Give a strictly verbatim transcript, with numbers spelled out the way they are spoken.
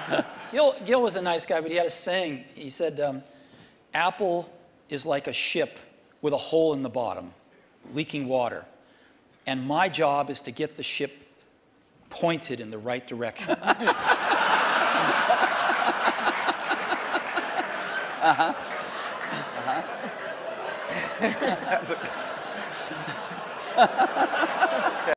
Gil, Gil was a nice guy, but he had a saying. He said, um, Apple is like a ship with a hole in the bottom, leaking water. And my job is to get the ship pointed in the right direction. Uh-huh. Uh-huh. That's a